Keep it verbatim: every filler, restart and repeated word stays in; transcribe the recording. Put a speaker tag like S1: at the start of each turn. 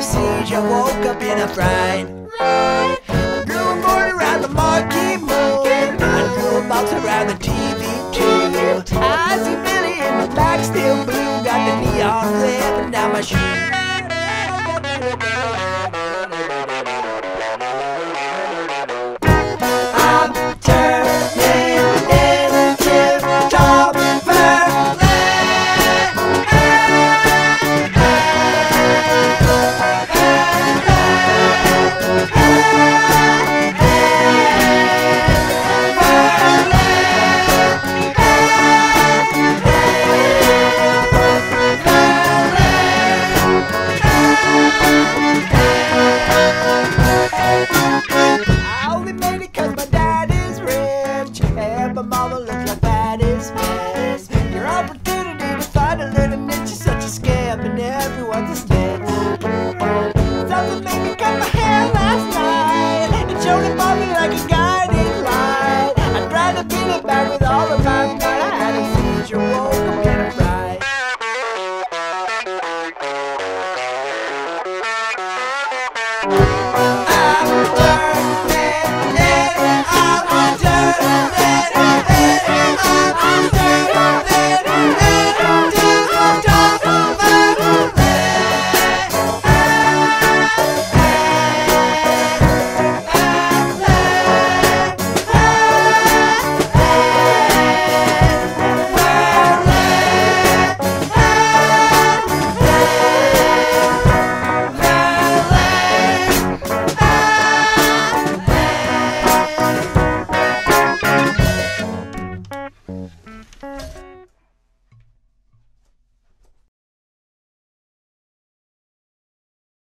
S1: seizure, woke up in a fright. I drew a board around the marquee moon. I drew a box around the T V too. I see Billy in the back still blue, got the neon red down my shoe.